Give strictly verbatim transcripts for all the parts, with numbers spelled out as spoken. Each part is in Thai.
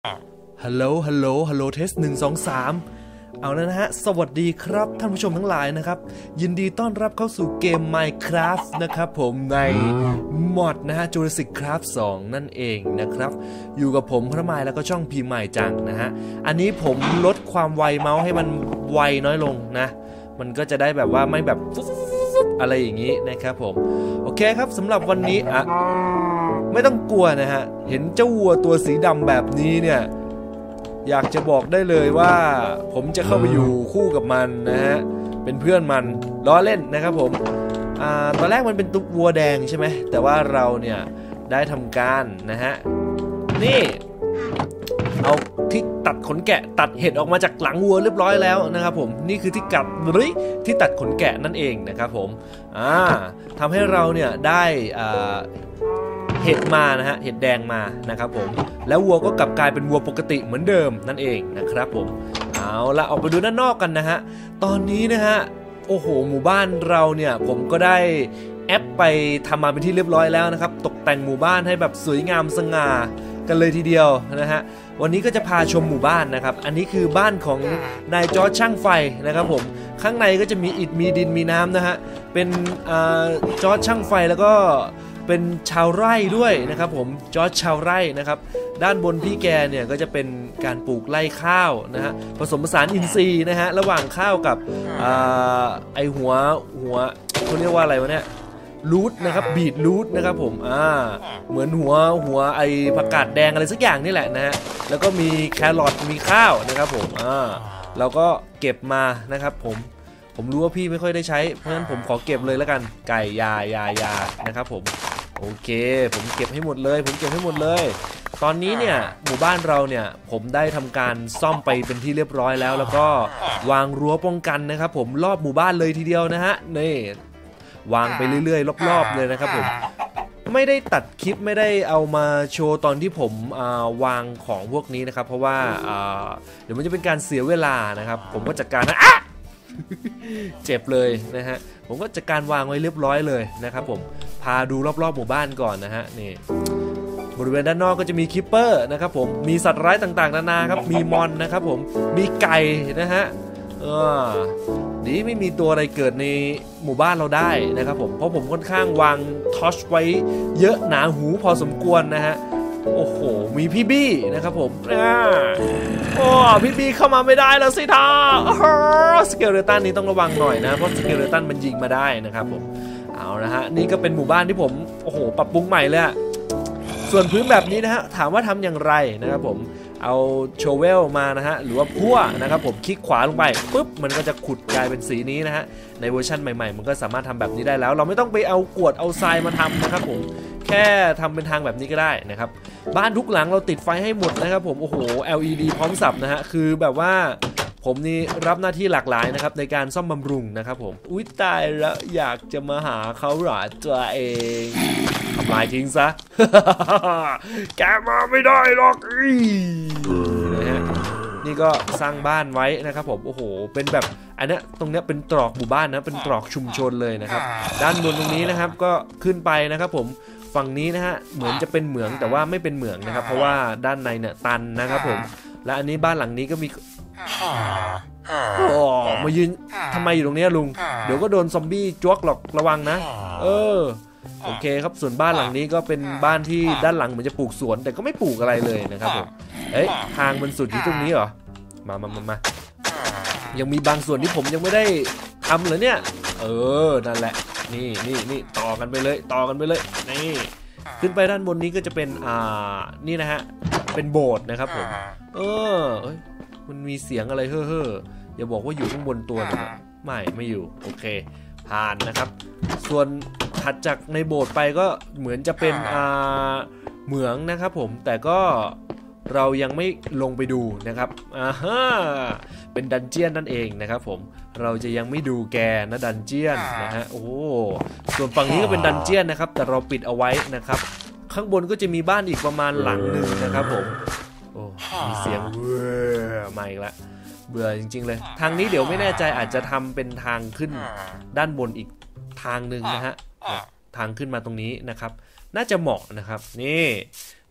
ฮัลโหลฮัลโหลฮัลโหลเทสหนึ่งสองสามเอาแล้วนะฮะสวัสดีครับท่านผู้ชมทั้งหลายนะครับยินดีต้อนรับเข้าสู่เกม Minecraft นะครับผมในมอดนะฮะ Jurassic Craft สองนั่นเองนะครับอยู่กับผมพระมายแล้วก็ช่องพีใหม่จังนะฮะอันนี้ผมลดความไวเมาส์ให้มันไวน้อยลงนะมันก็จะได้แบบว่าไม่แบบอะไรอย่างนี้นะครับผมโอเคครับสำหรับวันนี้อ่ะไม่ต้องกลัวนะฮะเห็นเจ้าวัวตัวสีดำแบบนี้เนี่ยอยากจะบอกได้เลยว่าผมจะเข้าไปอยู่คู่กับมันนะฮะเป็นเพื่อนมันล้อเล่นนะครับผมอ่าตอนแรกมันเป็นตุ๊กวัวแดงใช่ไหมแต่ว่าเราเนี่ยได้ทำการนะฮะนี่เอาที่ตัดขนแกะตัดเห็ดออกมาจากหลังวัวเรียบร้อยแล้วนะครับผมนี่คือที่กัดหรือที่ตัดขนแกะนั่นเองนะครับผมอ่าทำให้เราเนี่ยได้อ่าเห็ดมานะฮะเห็ดแดงมานะครับผมแล้ววัวก็กลับกลายเป็นวัวปกติเหมือนเดิมนั่นเองนะครับผมเอาละออกไปดูด้านนอกกันนะฮะตอนนี้นะฮะโอ้โหหมู่บ้านเราเนี่ยผมก็ได้แอปไปทำมาเป็นที่เรียบร้อยแล้วนะครับตกแต่งหมู่บ้านให้แบบสวยงามสง่ากันเลยทีเดียวนะฮะวันนี้ก็จะพาชมหมู่บ้านนะครับอันนี้คือบ้านของนายจอร์จช่างไฟนะครับผมข้างในก็จะมีอิฐมีดินมีน้ำนะฮะเป็นจอร์จช่างไฟแล้วก็เป็นชาวไร่ด้วยนะครับผมจอร์จชาวไร่นะครับด้านบนพี่แกเนี่ยก็จะเป็นการปลูกไร่ข้าวนะฮะผสมผสานอินทรีย์นะฮะระหว่างข้าวกับไอหัวหัวเขาเรียกว่าอะไรวะเนี่ยรูทนะครับบีทรูทนะครับผมอ่าเหมือนหัวหัวไอผักกาดแดงอะไรสักอย่างนี่แหละนะฮะแล้วก็มีแครอทมีข้าวนะครับผมอ่าเราก็เก็บมานะครับผมผมรู้ว่าพี่ไม่ค่อยได้ใช้เพราะฉะนั้นผมขอเก็บเลยแล้วกันไก่ยายายานะครับผมโอเคผมเก็บให้หมดเลยผมเก็บให้หมดเลยตอนนี้เนี่ยหมู่บ้านเราเนี่ยผมได้ทำการซ่อมไปเป็นที่เรียบร้อยแล้วแล้วก็วางรั้วป้องกันนะครับผมรอบหมู่บ้านเลยทีเดียวนะฮะนี่วางไปเรื่อยๆรอบๆเลยนะครับผมไม่ได้ตัดคลิปไม่ได้เอามาโชว์ตอนที่ผมวางของพวกนี้นะครับเพราะว่าเดี๋ยวมันจะเป็นการเสียเวลานะครับผมก็จัดการนะอ่ะเจ็บเลยนะฮะผมก็จัดการวางไว้เรียบร้อยเลยนะครับผมพาดูรอบๆหมู่บ้านก่อนนะฮะนี่บริเวณด้านนอกก็จะมีคิปเปอร์นะครับผมมีสัตว์ร้ายต่างๆนานาครับมีมอนนะครับผมมีไก่นะฮะเออดีไม่มีตัวอะไรเกิดในหมู่บ้านเราได้นะครับผมเพราะผมค่อนข้างวางทอชไว้เยอะหนาหูพอสมควรนะฮะโอ้โหมีพี่บี้นะครับผมโอ้พี่บี้เข้ามาไม่ได้แล้วสิท่าสเกเลตันนี้ต้องระวังหน่อยนะเพราะสเกเลตันมันยิงมาได้นะครับผมเอาละฮะนี่ก็เป็นหมู่บ้านที่ผมโอ้โหปรับปรุงใหม่เลยส่วนพื้นแบบนี้นะฮะถามว่าทำอย่างไรนะครับผมเอาโชเวลมานะฮะหรือว่าพั่วนะครับผมคลิกขวาลงไปปุ๊บมันก็จะขุดกลายเป็นสีนี้นะฮะในเวอร์ชันใหม่ๆมันก็สามารถทำแบบนี้ได้แล้วเราไม่ต้องไปเอากรวดเอาทรายมาทำนะครับผมแค่ทำเป็นทางแบบนี้ก็ได้นะครับบ้านทุกหลังเราติดไฟให้หมดนะครับผมโอ้โห แอล อี ดี พร้อมสับนะฮะคือแบบว่าผมนี่รับหน้าที่หลากหลายนะครับในการซ่อมบำรุงนะครับผมอุ๊ยตายแล้วอยากจะมาหาเขาหรอตัวเองทำลายทิ้งซะ แกมาไม่ได้หรอกนะฮะนี่ก็สร้างบ้านไว้นะครับผมโอ้โหเป็นแบบอันนี้ตรงนี้เป็นตรอกหมู่บ้านนะเป็นตรอกชุมชนเลยนะครับด้านบนตรงนี้นะครับก็ขึ้นไปนะครับผมฝั่งนี้นะฮะเหมือนจะเป็นเหมืองแต่ว่าไม่เป็นเหมืองนะครับเพราะว่าด้านในเนี่ยตันนะครับผมและอันนี้บ้านหลังนี้ก็มีโอ้มายืนทำไมอยู่ตรงนี้ลุงเดี๋ยวก็โดนซอมบี้จ้วกหรอกระวังนะเออโอเคครับส่วนบ้านหลังนี้ก็เป็นบ้านที่ด้านหลังเหมือนจะปลูกสวนแต่ก็ไม่ปลูกอะไรเลยนะครับผมเอ้ยทางมันสุดที่ตรงนี้เหรอมามามามายังมีบางส่วนที่ผมยังไม่ได้ทำเลยเนี่ยเออนั่นแหละนี่นี่นี่ต่อกันไปเลยต่อกันไปเลยนี่ขึ้นไปด้านบนนี้ก็จะเป็นอ่านี่นะฮะเป็นโบสถ์นะครับผมเออมันมีเสียงอะไรเฮ้อเฮ้ออย่าบอกว่าอยู่ข้างบนตัวนะไม่ไม่อยู่โอเคผ่านนะครับส่วนถัดจากในโบสถ์ไปก็เหมือนจะเป็นอ่าเหมืองนะครับผมแต่ก็เรายังไม่ลงไปดูนะครับอ่าฮะเป็นดันเจียนนั่นเองนะครับผมเราจะยังไม่ดูแกนะดันเจียนนะฮะโอ้ส่วนฝั่งนี้ก็เป็นดันเจียนนะครับแต่เราปิดเอาไว้นะครับข้างบนก็จะมีบ้านอีกประมาณหลังหนึ่งนะครับผมโอ้มีเสียงเบื่อมาอีกแล้วเบื่อจริงๆเลยทางนี้เดี๋ยวไม่แน่ใจอาจจะทำเป็นทางขึ้นด้านบนอีกทางหนึ่งนะฮะทางขึ้นมาตรงนี้นะครับน่าจะเหมาะนะครับนี่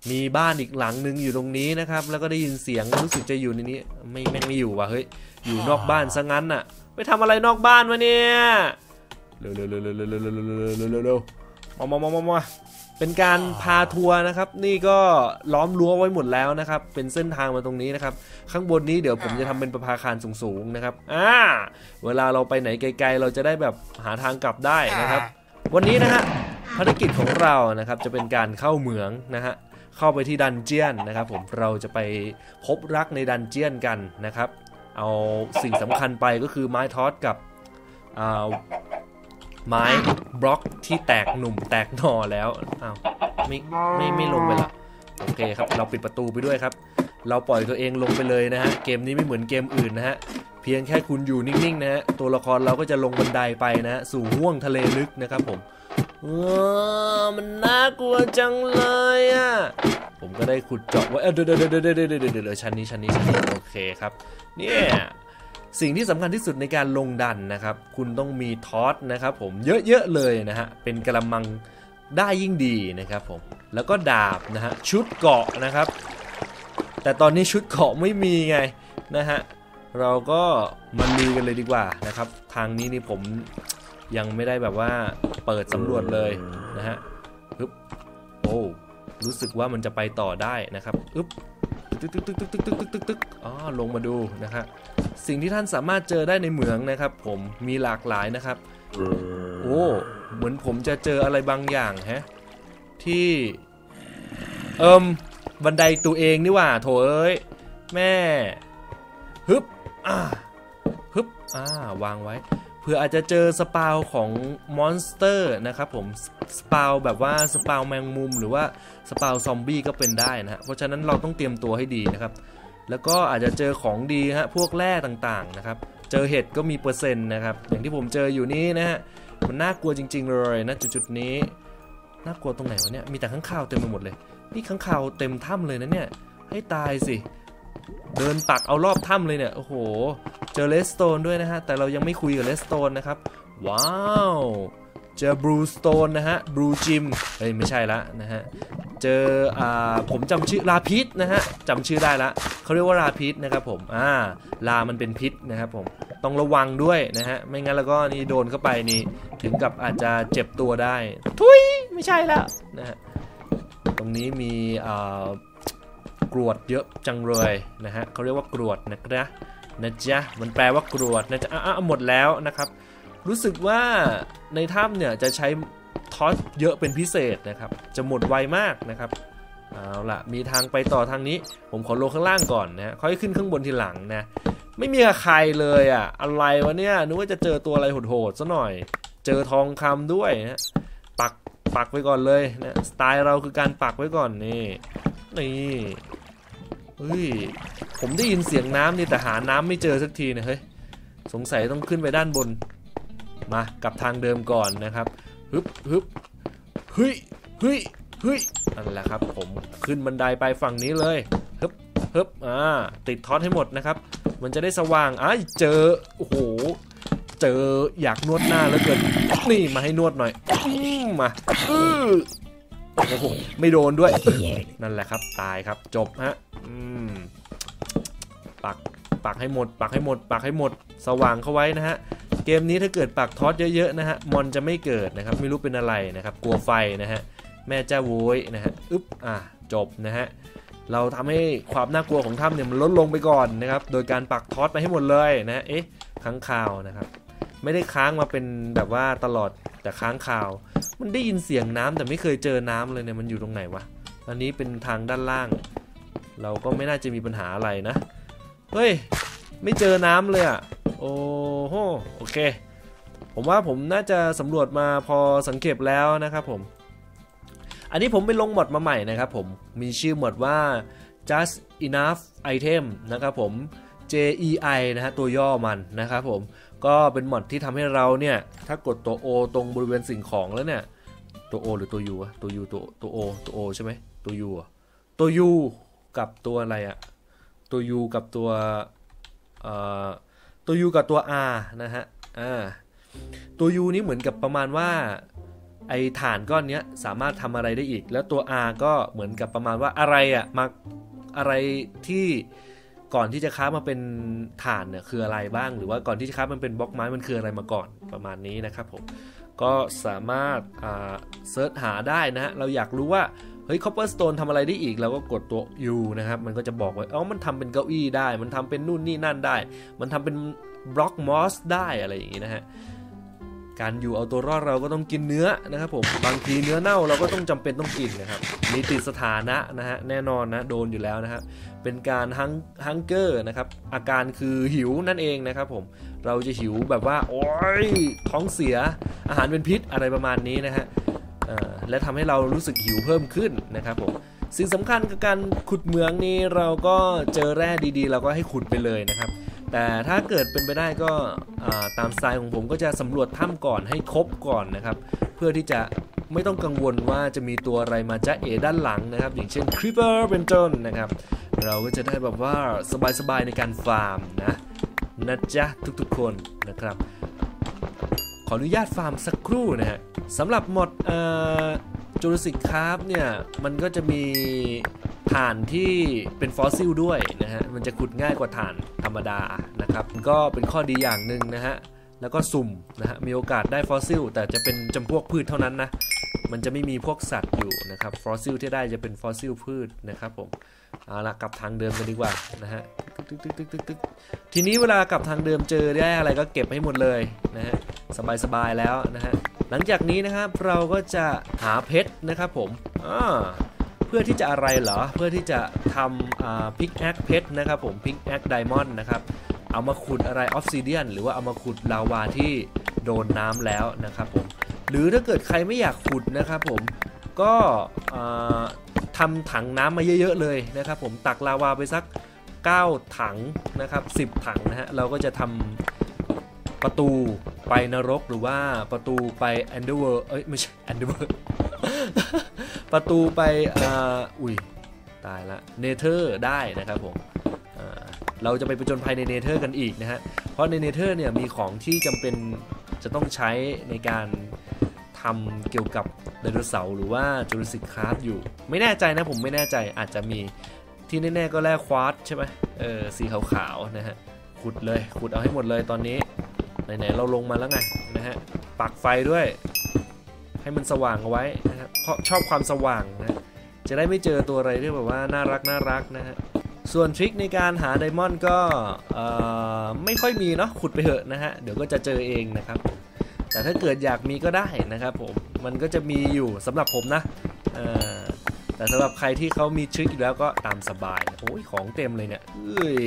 มีบ้านอีกหลังนึงอยู่ตรงนี้นะครับแล้วก็ได้ยินเสียงรู้สึกจะอยู่ในนี้ไม่แม่งไม่อยู่ว่ะเฮ้ยอยู่นอกบ้านซะงั้นน่ะไปทำอะไรนอกบ้านวะเนี่ยเร็วเร็วเร็วเร็วเร็วเร็วเร็วเร็วเร็วเร็วมามามามาเป็นการพาทัวร์นะครับนี่ก็ล้อมรั้วไว้หมดแล้วนะครับเป็นเส้นทางมาตรงนี้นะครับข้างบนนี้เดี๋ยวผมจะทำเป็นประภาคารสูงๆนะครับอ่าเวลาเราไปไหนไกลๆเราจะได้แบบหาทางกลับได้นะครับวันนี้นะฮะภารกิจของเรานะครับจะเป็นการเข้าเหมืองนะฮะเข้าไปที่ดันเจียนนะครับผมเราจะไปพบรักในดันเจียนกันนะครับเอาสิ่งสำคัญไปก็คือไม้ทอสกับไม้บล็อกที่แตกหนุ่มแตกหน่อแล้วอ้าวไม่ไม่ไม่ลงไปละโอเคครับเราปิดประตูไปด้วยครับเราปล่อยตัวเองลงไปเลยนะฮะเกมนี้ไม่เหมือนเกมอื่นนะฮะเพียงแค่คุณอยู่นิ่งๆนะฮะตัวละครเราก็จะลงบันไดไปนะฮะสู่ห้วงทะเลลึกนะครับผมเออมันน่ากลัวจังเลยอ่ะผมก็ได้ขุดเจาะไว้เออเดี๋ยวเดี๋ยวเดี๋ยวเดี๋ยวเดี๋ยวเดี๋ยวชั้นนี้ชั้นนี้ชั้นนี้โอเคครับเนี่ยสิ่งที่สำคัญที่สุดในการลงดันนะครับคุณต้องมีทอสนะครับผมเยอะๆเลยนะฮะเป็นกระมังได้ยิ่งดีนะครับผมแล้วก็ดาบนะฮะชุดเกราะนะครับแต่ตอนนี้ชุดเกราะไม่มีไงนะฮะเราก็มาลุยกันเลยดีกว่านะครับทางนี้นี่ผมยังไม่ได้แบบว่าเปิดสำรวจเลยนะฮะอึ๊บโอ้รู้สึกว่ามันจะไปต่อได้นะครับอึ๊บตึ๊กตึ๊กตึ๊กตึ๊กตึ๊กตึ๊กตึ๊กตึ๊กอ๋อลงมาดูนะครับสิ่งที่ท่านสามารถเจอได้ในเหมืองนะครับผมมีหลากหลายนะครับโอ้เหมือนผมจะเจออะไรบางอย่างฮะที่เอิมบันไดตัวเองนี่ว่าโถเอ้ยแม่ฮึบอ่าฮึบอ่าวางไว้เพื่ออาจจะเจอสปาวของมอนสเตอร์นะครับผมสปาวแบบว่าสปาวแมงมุมหรือว่าสปาวซอมบี้ก็เป็นได้นะฮะเพราะฉะนั้นเราต้องเตรียมตัวให้ดีนะครับแล้วก็อาจจะเจอของดีฮะพวกแร่ต่างๆนะครับเจอเห็ดก็มีเปอร์เซ็นต์นะครับอย่างที่ผมเจออยู่นี้นะฮะมันน่ากลัวจริงๆเลยนะจุดๆนี้น่ากลัวตรงไหนวะเนี่ยมีแต่ข้างคาวเต็มไปหมดเลยนี่ข้างคาวเต็มถ้ำเลยนะเนี่ยให้ตายสิเดินตักเอารอบถ้ำเลยเนี่ยโอ้โหเจอเลสโตนด้วยนะฮะแต่เรายังไม่คุยกับเลสโตนนะครับว้าวเจอบลูสโตนนะฮะบลูจิมเฮ้ยไม่ใช่ละนะฮะเจออ่าผมจำชื่อลาพิษนะฮะจำชื่อได้ละเขาเรียกว่าลาพิษนะครับผมอ่าลามันเป็นพิษนะครับผมต้องระวังด้วยนะฮะไม่งั้นแล้วก็นี่โดนเข้าไปนี่ถึงกับอาจจะเจ็บตัวได้ทุยไม่ใช่แล้วนะฮะตรงนี้มีอ่ากรวดเยอะจังเลยนะฮะเขาเรียกว่ากรวดนะครับนะจ๊ะมันแปลว่ากรวดนะจ๊ะอ่ะหมดแล้วนะครับรู้สึกว่าในถ้ำเนี่ยจะใช้ทอสเยอะเป็นพิเศษนะครับจะหมดไวมากนะครับเอาล่ะมีทางไปต่อทางนี้ผมขอลงข้างล่างก่อนนะค่อยขึ้นข้างบนทีหลังนะไม่มีใครเลยอ่ะอะไรวะเนี่ยนึกว่าจะเจอตัวอะไรโหดๆซะหน่อยเจอทองคำด้วยนะปักปักไว้ก่อนเลยนะสไตล์เราคือการปักไว้ก่อนนี่นี่เฮ้ยผมได้ยินเสียงน้ำนี่แต่หาน้ำไม่เจอสักทีนะเฮ้ยสงสัยต้องขึ้นไปด้านบนมากลับทางเดิมก่อนนะครับฮึบฮึบเฮ้ยเฮ้ยเฮ้ยนั่นแหละครับผมขึ้นบันไดไปฝั่งนี้เลยฮึบฮึบอ่าติดท็อตให้หมดนะครับมันจะได้สว่างอ้ายเจอโอ้โหเจออยากนวดหน้าแล้วเกินนี่มาให้นวดหน่อยมาอื้อโอ้โหไม่โดนด้วยนั่นแหละครับตายครับจบฮะอืมปักปักให้หมดปักให้หมดปักให้หมดสว่างเข้าไว้นะฮะเกมนี้ถ้าเกิดปักทอสเยอะๆนะฮะมอนจะไม่เกิดนะครับไม่รู้เป็นอะไรนะครับกลัวไฟนะฮะแม่เจ้าโว้ยนะฮะอึ๊บอ่ะจบนะฮะเราทำให้ความน่ากลัวของถ้ำเนี่ยมันลดลงไปก่อนนะครับโดยการปักทอสไปให้หมดเลยนะเอ๊ะค้างคาวนะครับไม่ได้ค้างมาเป็นแบบว่าตลอดแต่ค้างคาวมันได้ยินเสียงน้ำแต่ไม่เคยเจอน้ำเลยเนี่ยมันอยู่ตรงไหนวะอันนี้เป็นทางด้านล่างเราก็ไม่น่าจะมีปัญหาอะไรนะเฮ้ยไม่เจอน้ำเลยอ่ะโอ้โหโอเคผมว่าผมน่าจะสำรวจมาพอสังเกตแล้วนะครับผมอันนี้ผมไปลงหมดมาใหม่นะครับผมมีชื่อหมดว่า just enough item นะครับผม เจ อี ไอ นะฮะตัวย่อมันนะครับผมก็เป็นหมดที่ทำให้เราเนี่ยถ้ากดตัว O ตรงบริเวณสิ่งของแล้วเนี่ยตัว O หรือตัว U อะตัว U ตัวตัว O ตัว O ใช่ไหมตัว U อะตัว U กับตัวอะไรอะตัว U กับตัวเอ่อตัว U กับตัว R นะฮะอ่าตัว U นี้เหมือนกับประมาณว่าไอฐานก้อนนี้สามารถทำอะไรได้อีกแล้วตัว R ก็เหมือนกับประมาณว่าอะไรอ่ะมาอะไรที่ก่อนที่จะค้ามาเป็นฐานเนี่ยคืออะไรบ้างหรือว่าก่อนที่จะค้ามันเป็นบล็อกไม้มันคืออะไรมาก่อนประมาณนี้นะครับผมก็สามารถอ่าเซิร์ชหาได้นะฮะเราอยากรู้ว่าเฮ้ย Copperstone ทำอะไรได้อีกเราก็กดตัว U นะครับมันก็จะบอกว่าอ๋อมันทำเป็นเก้าอี้ได้มันทำเป็นนู่นนี่นั่นได้มันทำเป็นบล็อกมอสได้อะไรอย่างนี้นะฮะการอยู่เอาตัวรอดเราก็ต้องกินเนื้อนะครับผมบางทีเนื้อเน่าเราก็ต้องจำเป็นต้องกินนะครับมีติดสถานะนะฮะแน่นอนนะโดนอยู่แล้วนะครับเป็นการฮังฮังเกอร์นะครับอาการคือหิวนั่นเองนะครับผมเราจะหิวแบบว่าโอ๊ยท้องเสียอาหารเป็นพิษอะไรประมาณนี้นะฮะและทำให้เรารู้สึกหิวเพิ่มขึ้นนะครับผมสิ่งสำคัญกับการขุดเหมืองนี้เราก็เจอแร่ดีๆเราก็ให้ขุดไปเลยนะครับแต่ถ้าเกิดเป็นไปได้ก็ตามสไตล์ของผมก็จะสำรวจถ้ำก่อนให้ครบก่อนนะครับเพื่อที่จะไม่ต้องกังวลว่าจะมีตัวอะไรมาจ้าเอด้านหลังนะครับอย่างเช่นครีปเปอร์เป็นต้นนะครับเราก็จะได้แบบว่าสบายๆในการฟาร์มนะนะจ๊ะทุกๆคนนะครับขออนุญาตฟาร์มสักครู่นะฮะสำหรับหมดจูราสสิคคราฟเนี่ยมันก็จะมีถ่านที่เป็นฟอสซิลด้วยนะฮะมันจะขุดง่ายกว่าถ่านธรรมดานะครับก็เป็นข้อดีอย่างหนึ่งนะฮะแล้วก็สุ่มนะฮะมีโอกาสได้ฟอสซิลแต่จะเป็นจำพวกพืชเท่านั้นนะมันจะไม่มีพวกสัตว์อยู่นะครับฟอสซิลที่ได้จะเป็นฟอสซิลพืชนะครับผมเอาละกลับทางเดิมกันดีกว่านะฮะทีนี้เวลากลับทางเดิมเจอได้อะไรก็เก็บให้หมดเลยนะฮะสบายๆแล้วนะฮะหลังจากนี้นะครับเราก็จะหาเพชรนะครับผมอ่าเพื่อที่จะอะไรเหรอเพื่อที่จะทำพิกแอคเพชรนะครับผมพิกแอคไดมอนด์นะครับเอามาขุดอะไรออฟซิเดียนหรือว่าเอามาขุดลาวาที่โดนน้ำแล้วนะครับผมหรือถ้าเกิดใครไม่อยากขุดนะครับผมก็ทำถังน้ำมาเยอะๆเลยนะครับผมตักลาวาไปสักเก้าถังนะครับสิบถังนะฮะเราก็จะทำประตูไปนรกหรือว่าประตูไปแอนเดอร์เวิร์เอ้ยไม่ใช่แอนเดอร์เวิร์ประตูไปอ่าอุ้ยตายละเนเธอร์ได้นะครับผมเราจะไปผจญภัยในเนเธอร์กันอีกนะฮะเพราะในเนเธอร์เนี่ยมีของที่จำเป็นจะต้องใช้ในการทำเกี่ยวกับไดโนเสาร์หรือว่าจูราสสิคคราฟอยู่ไม่แน่ใจนะผมไม่แน่ใจอาจจะมีที่แน่ๆก็แร่ควาร์ตใช่ไหมเออสีขาวๆนะฮะขุดเลยขุดเอาให้หมดเลยตอนนี้ไหนๆเราลงมาแล้วไงนะฮะปักไฟด้วยให้มันสว่างเอาไว้นะครับเพราะชอบความสว่างนะจะได้ไม่เจอตัวอะไรที่แบบว่าน่ารักน่ารักนะฮะส่วนทริคในการหาไดมอนด์ก็ไม่ค่อยมีเนาะขุดไปเถอะนะฮะเดี๋ยวก็จะเจอเองนะครับแต่ถ้าเกิดอยากมีก็ได้นะครับผมมันก็จะมีอยู่สำหรับผมนะแต่สำหรับใครที่เขามีทริคอยู่แล้วก็ตามสบายโอ้ยของเต็มเลยเนี่ยเอ้ย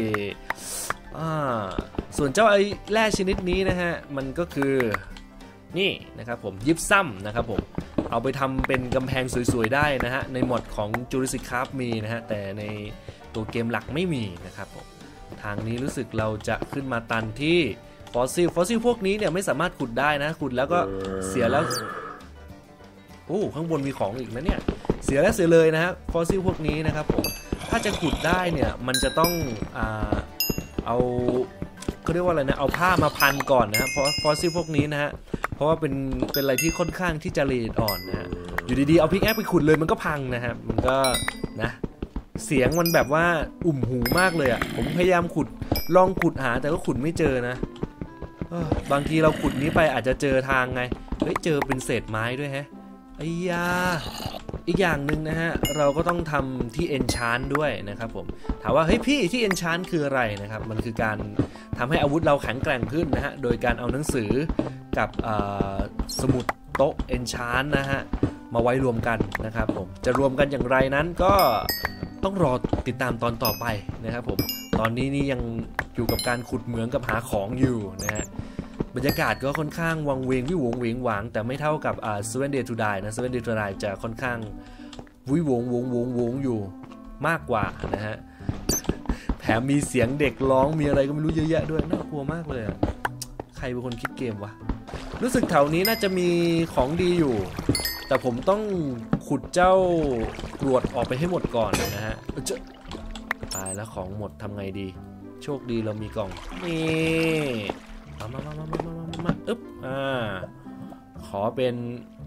ส่วนเจ้าไอ้แร่ชนิดนี้นะฮะมันก็คือนี่นะครับผมยิปซัมนะครับผมเอาไปทำเป็นกำแพงสวยๆได้นะฮะในหมดของจูราสสิคคราฟมีนะฮะแต่ในตัวเกมหลักไม่มีนะครับผมทางนี้รู้สึกเราจะขึ้นมาตันที่ฟอสซิลฟอสซิลพวกนี้เนี่ยไม่สามารถขุดได้นะขุดแล้วก็เสียแล้วโอ้ข้างบนมีของอีกนะเนี่ยเสียแล้วเสียเลยนะฮะฟอสซิลพวกนี้นะครับผมถ้าจะขุดได้เนี่ยมันจะต้องอ่าเอาเขาเรียกว่าอะไรนะเอาผ้ามาพันก่อนนะฮะเพราะฟอสซิลพวกนี้นะฮะเพราะว่าเป็นเป็นอะไรที่ค่อนข้างที่จะละเอียดอ่อนนะฮะอยู่ดีๆเอาพิกแอคไปขุดเลยมันก็พังนะฮะมันก็นะเสียงมันแบบว่าอุ่มหูมากเลยอ่ะผมพยายามขุดลองขุดหาแต่ก็ขุดไม่เจอนะบางทีเราขุดนี้ไปอาจจะเจอทางไงเฮ้ยเจอเป็นเศษไม้ด้วยฮะไอ้ยาอีกอย่างหนึ่งนะฮะเราก็ต้องทำที่ enchant ด้วยนะครับผมถามว่าเฮ้ยพี่ที่ enchant คืออะไรนะครับมันคือการทำให้อาวุธเราแข็งแกร่งขึ้นนะฮะโดยการเอาหนังสือกับสมุดโต๊ะ enchant นะฮะมาไว้รวมกันนะครับผมจะรวมกันอย่างไรนั้นก็ต้องรอติดตามตอนต่อไปนะครับผมตอนนี้นี่ยังอยู่กับการขุดเหมืองกับหาของอยู่นะฮะบรรยากาศก็ค่อนข้างวังเวงวิวงเวงหวางแต่ไม่เท่ากับอ่า Seven Days to Die นะ Seven Days to Die จะค่อนข้างวิวงวงวงวงอยู่มากกว่านะฮะแถมมีเสียงเด็กร้องมีอะไรก็ไม่รู้เยอะแยะด้วยน่ากลัวมากเลยอ่ะใครเป็นคนคิดเกมวะรู้สึกแถวนี้น่าจะมีของดีอยู่แต่ผมต้องขุดเจ้ากรวดออกไปให้หมดก่อนนะฮะตายแล้วของหมดทำไงดีโชคดีเรามีกล่องนี่มามามามามามามาอึ๊บอ่าขอเป็น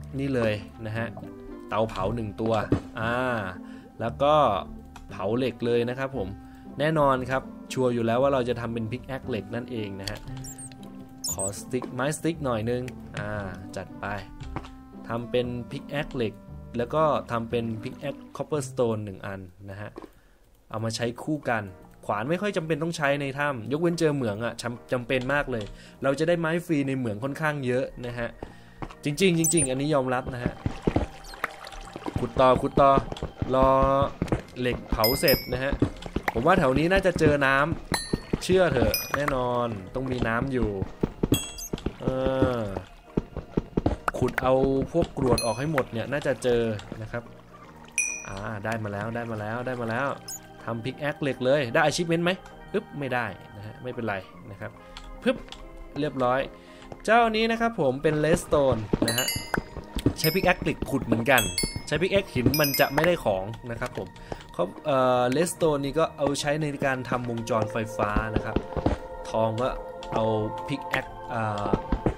นี่เลยนะฮะเตาเผาหนึ่งตัวอ่าแล้วก็เผาเหล็กเลยนะครับผมแน่นอนครับชัวร์อยู่แล้วว่าเราจะทำเป็นพิกแอคเหล็กนั่นเองนะฮะขอสติ๊กไม้สติ๊กหน่อยนึงอ่าจัดไปทำเป็นพิกแอคเหล็กแล้วก็ทำเป็นพิกแอคคอปเปอร์สโตนหนึ่งอันนะฮะเอามาใช้คู่กันขวานไม่ค่อยจำเป็นต้องใช้ในถ้ำยกเว้นเจอเหมืองอ่ะจำเป็นมากเลยเราจะได้ไม้ฟรีในเหมืองค่อนข้างเยอะนะฮะจริงๆจริงๆอันนี้ยอมรับนะฮะขุดต่อขุดต่อรอเหล็กเผาเสร็จนะฮะผมว่าแถวนี้น่าจะเจอน้ำเชื่อเถอะแน่นอนต้องมีน้ำอยู่เออขุดเอาพวกกรวดออกให้หมดเนี่ยน่าจะเจอนะครับอ่าได้มาแล้วได้มาแล้วได้มาแล้วทำพิกแอคเหล็กเลยได้ achievement ไหมปึ๊บไม่ได้นะฮะไม่เป็นไรนะครับปึ๊บเรียบร้อยเจ้านี้นะครับผมเป็นเลสโตนนะฮะใช้พิกแอคเหล็กขุดเหมือนกันใช้พิกแอคหินมันจะไม่ได้ของนะครับผมเขาเอ่อเลสโตนนี่ก็เอาใช้ในการทำวงจรไฟฟ้านะครับทองก็เอาพิกแอคอ่า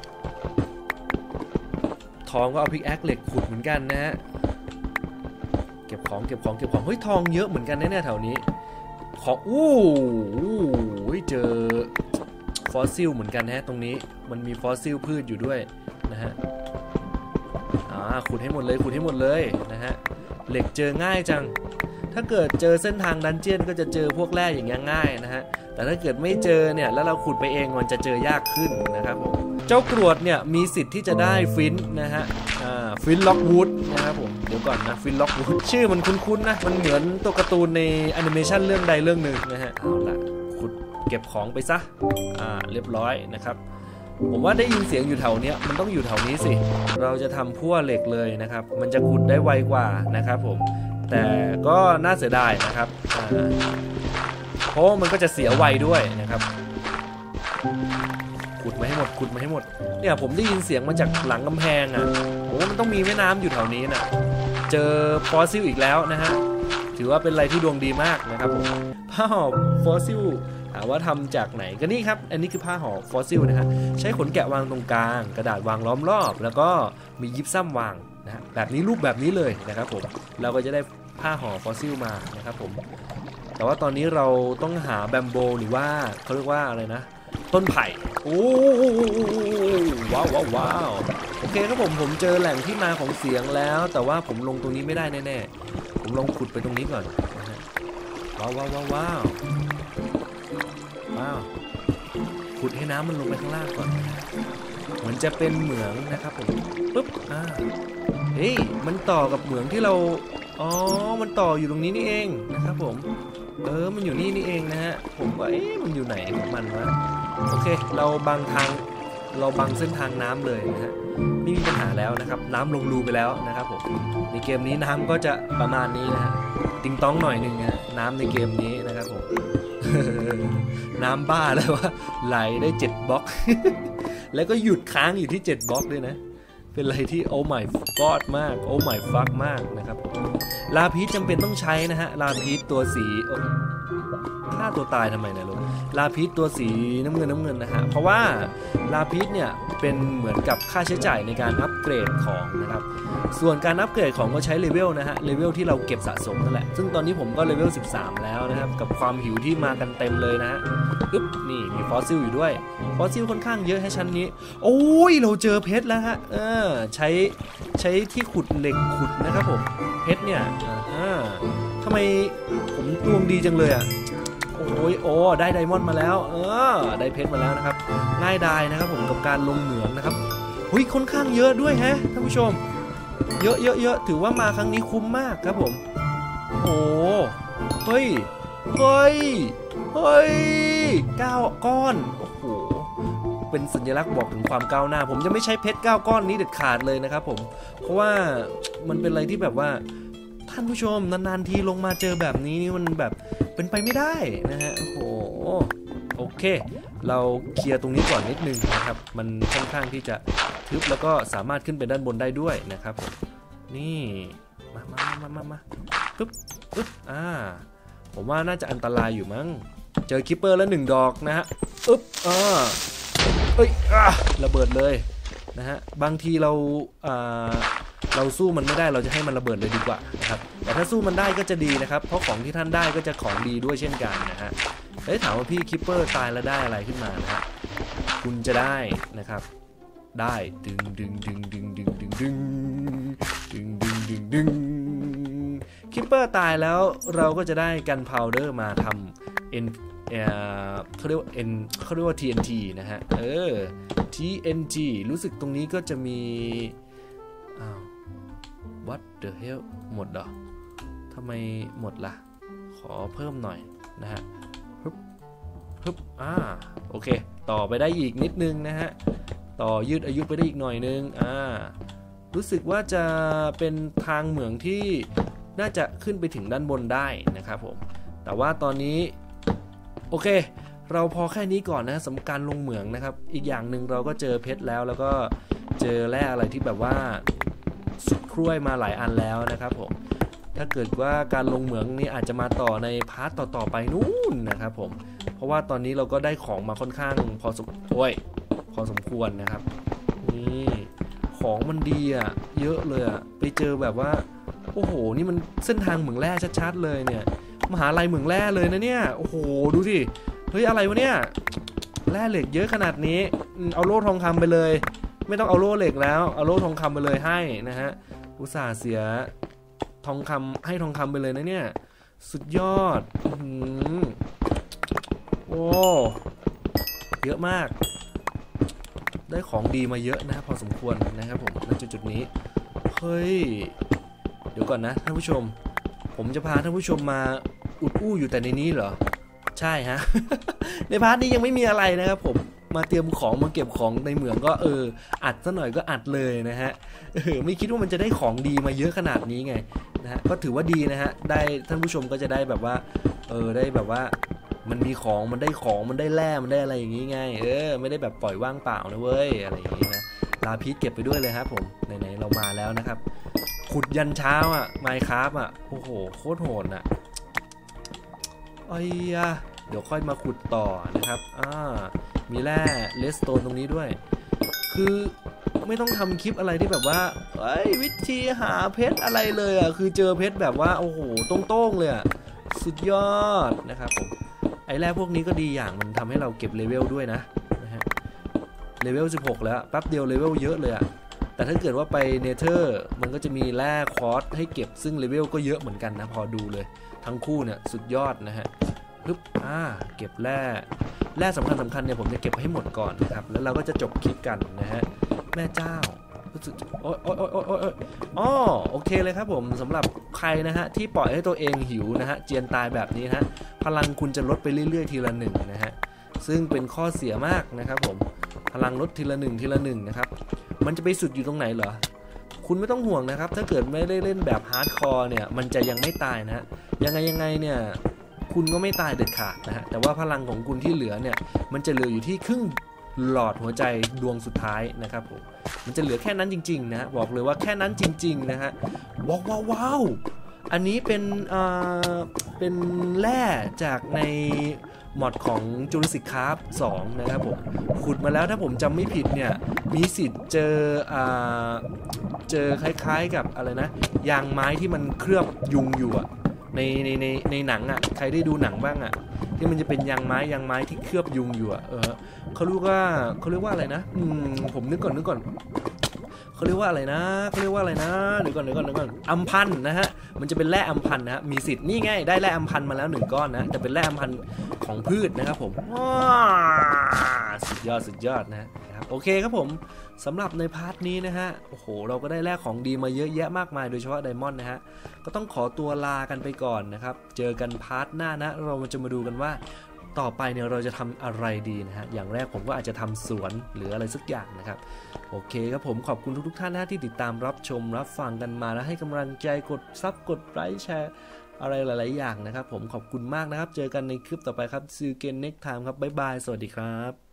ทองก็เอาพิกแอคเหล็กขุดเหมือนกันนะฮะเก็บของเก็บของเก็บของเฮ้ยทองเยอะเหมือนกันแน่ๆแถวนี้ขออู้เจอฟอสซิลเหมือนกันฮะตรงนี้มันมีฟอสซิลพืชอยู่ด้วยนะฮะอ่าขุดให้หมดเลยขุดให้หมดเลยนะฮะเหล็กเจอง่ายจังถ้าเกิดเจอเส้นทางดันเจี้ยนก็จะเจอพวกแร่อย่างเงี้ยง่ายนะฮะแต่ถ้าเกิดไม่เจอเนี่ยแล้วเราขุดไปเองมันจะเจอยากขึ้นนะครับผมเจ้ากรวดเนี่ยมีสิทธิ์ที่จะได้ฟินนะฮะอ่าฟินล็อกวูดนะครับผมเดี๋ยวก่อนนะฟินล็อกวูดชื่อมันคุ้นๆนะมันเหมือนตัวการ์ตูนในแอนิเมชันเรื่องใดเรื่องหนึ่งนะฮะเอาละขุดเก็บของไปซะอ่าเรียบร้อยนะครับผมว่าได้ยินเสียงอยู่แถวเนี้ยมันต้องอยู่แถวนี้สิเราจะทำพั่วเหล็กเลยนะครับมันจะขุดได้ไวกว่านะครับผมแต่ก็น่าเสียดายนะครับเพราะมันก็จะเสียไวด้วยนะครับขุดมาให้หมดขุดมาให้หมดเนี่ยผมได้ยินเสียงมาจากหลังกำแพงอ่ะโอ้มันต้องมีแม่น้ำอยู่แถวนี้นะเจอฟอสซิลอีกแล้วนะฮะถือว่าเป็นอะไรที่ดวงดีมากนะครับผมผ้าห่อฟอสซิลถามว่าทำจากไหนก็นี่ครับอันนี้คือผ้าห่อฟอสซิลนะฮะใช้ขนแกะวางตรงกลางกระดาษวางล้อมรอบแล้วก็มียิปซัมวางนะฮะแบบนี้รูปแบบนี้เลยนะครับผมเราก็จะได้ผ้าห่อฟอสซิลมานะครับผมแต่ว่าตอนนี้เราต้องหาแบมโบหรือว่าเขาเรียกว่าอะไรนะต้นไผ่โอ้ว้าวว้าวว้าวโอเคครับผมผมเจอแหล่งที่มาของเสียงแล้วแต่ว่าผมลงตรงนี้ไม่ได้แน่ๆผมลองขุดไปตรงนี้ก่อนนะฮะว้าวว้าวว้าวว้าวว้าวขุดให้น้ำมันลงไปข้างล่างก่อนเหมือนจะเป็นเหมืองนะครับผมปึ๊บอ่าเฮ้ยมันต่อกับเหมืองที่เราอ๋อมันต่ออยู่ตรงนี้นี่เองนะครับผมเออมันอยู่นี่นี่เองนะฮะผมว่าเอ๊ะมันอยู่ไหนของมันวะโอเคเราบังทางเราบังเส้นทางน้ำเลยนะฮะไม่มีปัญหาแล้วนะครับน้ำลงรูไปแล้วนะครับผมในเกมนี้น้ำก็จะประมาณนี้นะฮะติงต้องหน่อยหนึ่งนะน้ำในเกมนี้นะครับผม น้ำบ้าแล้วว่าไหลได้เจ็ดบล็อก แล้วก็หยุดค้างอยู่ที่เจ็ดบล็อกด้วยนะเป็นอะไรที่โอ้ my god มากโอ้ my fuck มากนะครับลาพีชจำเป็นต้องใช้นะฮะลาพีชตัวสีฆ่าตัวตายทำไมนะลูกลาพีชตัวสีน้ำเงินน้ำเงินนะฮะเพราะว่าลาพีชเนี่ยเป็นเหมือนกับค่าใช้จ่ายในการอัปเกรดของนะครับส่วนการอัปเกรดของก็ใช้เลเวลนะฮะเลเวลที่เราเก็บสะสมนั่นแหละซึ่งตอนนี้ผมก็เลเวลสิบสามแล้วนะครับกับความหิวที่มากันเต็มเลยนะฮะอึ๊บนี่มีฟอสซิลอยู่ด้วยฟอสซิลค่อนข้างเยอะให้ชั้นนี้โอ้ยเราเจอเพชรแล้วฮะเออใช้ใช้ที่ขุดเหล็กขุดนะครับผมเพชรเนี่ยอ่าทำไมผมดวงดีจังเลยอ่ะโอ้ยโอ้ได้ไดมอนด์มาแล้วเออได้เพชรมาแล้วนะครับง่ายดายนะครับผมกับการลงเหมืองนะครับเฮ้ยค่อนข้างเยอะด้วยฮะท่านผู้ชมเยอะเยอะเยอะถือว่ามาครั้งนี้คุ้มมากครับผมโอ้เฮ้ยเฮ้ยเฮ้ยเก้าก้อนโอ้โหเป็นสัญลักษณ์บอกถึงความก้าวหน้าผมจะไม่ใช้เพชรเก้าก้อนนี้เด็ดขาดเลยนะครับผมเพราะว่ามันเป็นอะไรที่แบบว่าท่านผู้ชมนานๆทีลงมาเจอแบบนี้นี่มันแบบเป็นไปไม่ได้นะฮะโอ้โหโอเคเราเคลียร์ตรงนี้ก่อนนิดนึงนะครับมันค่อนข้างที่จะทึบแล้วก็สามารถขึ้นไปด้านบนได้ด้วยนะครับนี่มามามามามาปึ๊บปึ๊บอ่าผมว่าน่าจะอันตรายอยู่มั้งเจอคิปเปอร์แล้วหนึ่งดอกนะฮะอึ๊บอ่าเอ้ยอ่ะระเบิดเลยนะฮะบางทีเราเราสู้มันไม่ได้เราจะให้มันระเบิดเลยดีกว่านะครับแต่ถ้าสู้มันได้ก็จะดีนะครับเพราะของที่ท่านได้ก็จะของดีด้วยเช่นกันนะฮะเฮ้ยถามว่าพี่คิปเปอร์ตายแล้วได้อะไรขึ้นมานะฮะคุณจะได้นะครับได้ดึงดึงดึงดึงดึงดึงดึงดึงดึงดึงดึงคิปเปอร์ตายแล้วเราก็จะได้กันพาวเดอร์มาทำเอ็นเขาเรียกว่า N เขาเรียกว่า ที เอ็น ที นะฮะเออ ที เอ็น ที รู้สึกตรงนี้ก็จะมีอ้าว what the hell หมดเหรอทำไมหมดล่ะขอเพิ่มหน่อยนะฮะฮึบฮึบอ่าโอเคต่อไปได้อีกนิดนึงนะฮะต่อยืดอายุไปได้อีกหน่อยนึงอ่ารู้สึกว่าจะเป็นทางเหมืองที่น่าจะขึ้นไปถึงด้านบนได้นะครับผมแต่ว่าตอนนี้โอเคเราพอแค่นี้ก่อนนะสำหรับการลงเหมืองนะครับอีกอย่างหนึ่งเราก็เจอเพชรแล้วแล้วก็เจอแร่อะไรที่แบบว่าสุดครุ่ยมาหลายอันแล้วนะครับผมถ้าเกิดว่าการลงเหมืองนี้อาจจะมาต่อในพาร์ทต่อๆไปนู่นนะครับผมเพราะว่าตอนนี้เราก็ได้ของมาค่อนข้างพอสมควรพอสมควรนะครับนี่ของมันดีอ่ะเยอะเลยอ่ะไปเจอแบบว่าโอ้โหนี่มันเส้นทางเหมืองแร่ชัดๆเลยเนี่ยมหาลัยเหมืองแร่เลยนะเนี่ยโอ้โหดูสิเฮ้ยอะไรวะเนี่ยแร่เหล็กเยอะขนาดนี้เอาโล่ทองคำไปเลยไม่ต้องเอาโล่เหล็กแล้วเอาโล่ทองคำไปเลยให้นะฮะอุตส่าห์เสียทองคำให้ทองคำไปเลยนะเนี่ยสุดยอดโอ้เยอะมากได้ของดีมาเยอะนะพอสมควรนะครับผมณจุดจุดนี้เฮ้ยเดี๋ยวก่อนนะท่านผู้ชมผมจะพาท่านผู้ชมมาอุดอู้อยู่แต่ในนี้เหรอใช่ฮะ ในพาร์ทนี้ยังไม่มีอะไรนะครับผมมาเตรียมของมาเก็บของในเหมืองก็เอออัดซะหน่อยก็อัดเลยนะฮะเออไม่คิดว่ามันจะได้ของดีมาเยอะขนาดนี้ไงนะฮะก็ถือว่าดีนะฮะได้ท่านผู้ชมก็จะได้แบบว่าเออได้แบบว่ามันมีของมันได้ของมันได้แร่มันได้อะไรอย่างนี้ไงเออไม่ได้แบบปล่อยว่างเปล่านะเว้ยอะไรอย่างนี้นะลาพีชเก็บไปด้วยเลยครับผมไหนๆเรามาแล้วนะครับขุดยันเช้าอ่ะไมน์คราฟอ่ะโอ้โหโคตรโหดอ่ะไอ้ยะเดี๋ยวค่อยมาขุดต่อนะครับอ่ามีแร่เลสโตนตรงนี้ด้วยคือไม่ต้องทำคลิปอะไรที่แบบว่าเฮ้ยวิธีหาเพชรอะไรเลยอ่ะคือเจอเพชรแบบว่าโอ้โหตรงๆเลยอ่ะสุดยอดนะครับผมไอ้แร่พวกนี้ก็ดีอย่างมันทำให้เราเก็บเลเวลด้วยนะนะฮะเลเวลสิบหกแล้วแป๊บเดียวเลเวลเยอะเลยอ่ะแต่ถ้าเกิดว่าไปเนเธอร์มันก็จะมีแร่คอร์สให้เก็บซึ่งเลเวลก็เยอะเหมือนกันนะพอดูเลยทั้งคู่เนี่ยสุดยอดนะฮะปึ๊บอ่าเก็บแร่แร่สำคัญสำคัญเนี่ยผมจะเก็บให้หมดก่อนนะครับแล้วเราก็จะจบคลิปกันนะฮะแม่เจ้าโอ้ยโอ้ยโอ้ยโอ้ยโอ้ยอ๋อโอเคเลยครับผมสำหรับใครนะฮะที่ปล่อยให้ตัวเองหิวนะฮะเจียนตายแบบนี้ฮะพลังคุณจะลดไปเรื่อยๆทีละหนึ่งนะฮะซึ่งเป็นข้อเสียมากนะครับผมพลังลดทีละหนึ่งทีละหนึ่งนะครับมันจะไปสุดอยู่ตรงไหนเหรอคุณไม่ต้องห่วงนะครับถ้าเกิดไม่ได้เล่นแบบฮาร์ดคอร์เนี่ยมันจะยังไม่ตายนะฮะยังไงยังไงเนี่ยคุณก็ไม่ตายเด็ดขาดนะฮะแต่ว่าพลังของคุณที่เหลือเนี่ยมันจะเหลืออยู่ที่ครึ่งหลอดหัวใจดวงสุดท้ายนะครับผมมันจะเหลือแค่นั้นจริงๆนะบอกเลยว่าแค่นั้นจริงๆนะฮะว้าวว้าวว้าวอันนี้เป็นอ่าเป็นแร่จากในมอดของ Jurassic Craft สองนะครับผมขุดมาแล้วถ้าผมจำไม่ผิดเนี่ยมีสิทธิ์เจออ่าเจอคล้ายๆกับอะไรนะยางไม้ที่มันเคลือบยุงอยู่อะในในในในหนังอ่ะใครได้ดูหนังบ้างอ่ะที่มันจะเป็นยางไม้ยางไม้ที่เคลือบยุงอยู่อ่ะเออเขาเรียกว่าเขาเรียกว่าอะไรนะอืมผมนึกก่อนนึกก่อนเขาเรียกว่าอะไรนะเขาเรียกว่าอะไรนะเดี๋ยวก่อนเดี๋ยวก่อนเดี๋ยวก่อนอัมพันนะฮะมันจะเป็นแร่อัมพันนะฮะมีสิทธิ์นี่ไงได้แร่อัมพันมาแล้วหนึ่งก้อนนะแต่เป็นแร่อัมพันของพืชนะครับผมสุดยอดสุดยอดนะครับโอเคครับผมสำหรับในพาร์ทนี้นะฮะโอ้โหเราก็ได้แร่ของดีมาเยอะแยะมากมายโดยเฉพาะไดมอนด์นะฮะก็ต้องขอตัวลากันไปก่อนนะครับเจอกันพาร์ทหน้านะเราจะมาดูกันว่าต่อไปเนี่ยเราจะทำอะไรดีนะฮะอย่างแรกผมก็อาจจะทำสวนหรืออะไรสักอย่างนะครับโอเคครับผมขอบคุณทุกๆท่านนะที่ติดตามรับชมรับฟังกันมาและให้กำลังใจกดซับกดไลค์แชร์อะไรหลายๆอย่างนะครับผมขอบคุณมากนะครับเจอกันในคลิปต่อไปครับ See you again next time ครับบ๊ายบายสวัสดีครับ